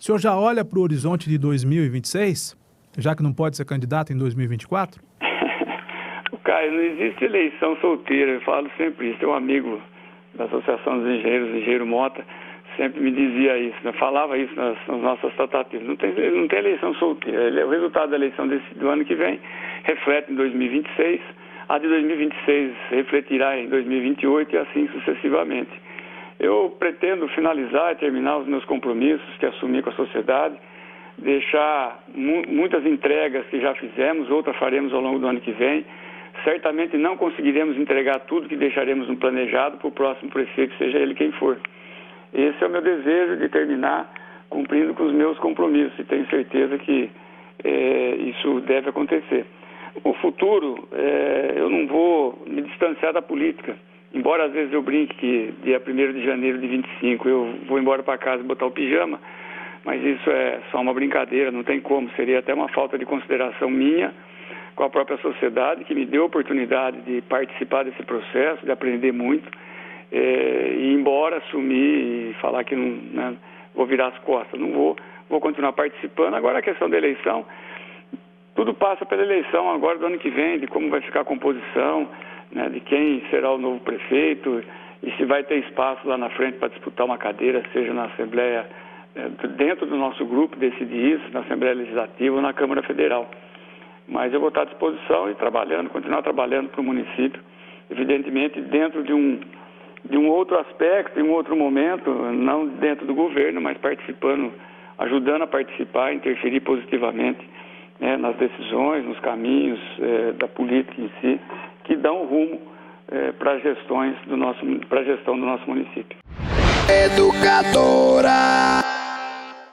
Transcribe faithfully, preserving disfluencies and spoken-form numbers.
O senhor já olha para o horizonte de dois mil e vinte e seis, já que não pode ser candidato em dois mil e vinte e quatro? Caio, não existe eleição solteira, eu falo sempre isso. Tem um amigo da Associação dos Engenheiros, o engenheiro Mota, sempre me dizia isso, né? Falava isso nas, nas nossas tratativas. Não tem, não tem eleição solteira. Ele, o resultado da eleição desse, do ano que vem reflete em dois mil e vinte e seis, a de dois mil e vinte e seis refletirá em dois mil e vinte e oito e assim sucessivamente. Eu pretendo finalizar e terminar os meus compromissos que assumi com a sociedade, deixar mu muitas entregas que já fizemos, outras faremos ao longo do ano que vem. Certamente não conseguiremos entregar tudo que deixaremos no planejado para o próximo prefeito, seja ele quem for. Esse é o meu desejo de terminar cumprindo com os meus compromissos e tenho certeza que é, isso deve acontecer. O futuro, é, eu não vou me distanciar da política. Embora às vezes eu brinque que dia primeiro de janeiro de vinte e cinco eu vou embora para casa e botar o pijama, mas isso é só uma brincadeira, não tem como. Seria até uma falta de consideração minha com a própria sociedade, que me deu a oportunidade de participar desse processo, de aprender muito, é, e ir embora, assumir e falar que não, né, vou virar as costas. Não vou, vou continuar participando. Agora a questão da eleição, tudo passa pela eleição agora do ano que vem, de como vai ficar a composição, né, de quem será o novo prefeito e se vai ter espaço lá na frente para disputar uma cadeira, seja na Assembleia, dentro do nosso grupo, decidir isso, na Assembleia Legislativa ou na Câmara Federal. Mas eu vou estar à disposição e trabalhando, continuar trabalhando para o município, evidentemente dentro de um, de um outro aspecto, em um outro momento, não dentro do governo, mas participando, ajudando a participar, interferir positivamente, né, nas decisões, nos caminhos é, da política em si, que dão rumo é, para gestões do nosso, para a gestão do nosso município. Educadora.